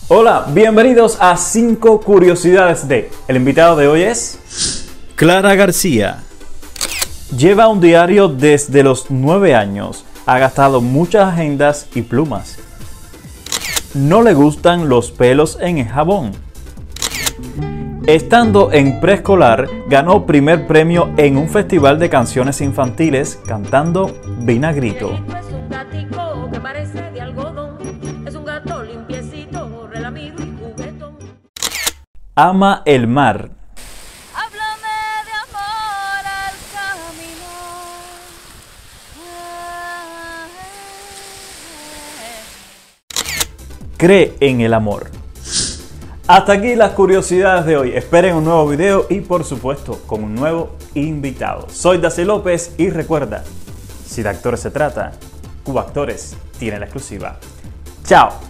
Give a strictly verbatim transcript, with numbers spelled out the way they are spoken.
Hola, bienvenidos a cinco curiosidades de. El invitado de hoy es Clara García. Lleva un diario desde los nueve años. Ha gastado muchas agendas y plumas. No le gustan los pelos en el jabón. Estando en preescolar, ganó primer premio en un festival de canciones infantiles cantando Vinagrito. Ama el mar. Háblame de amor al caminar. Cree en el amor. Hasta aquí las curiosidades de hoy. Esperen un nuevo video y por supuesto con un nuevo invitado. Soy Daci López y recuerda, si de actores se trata, Cuba Actores tiene la exclusiva. ¡Chao!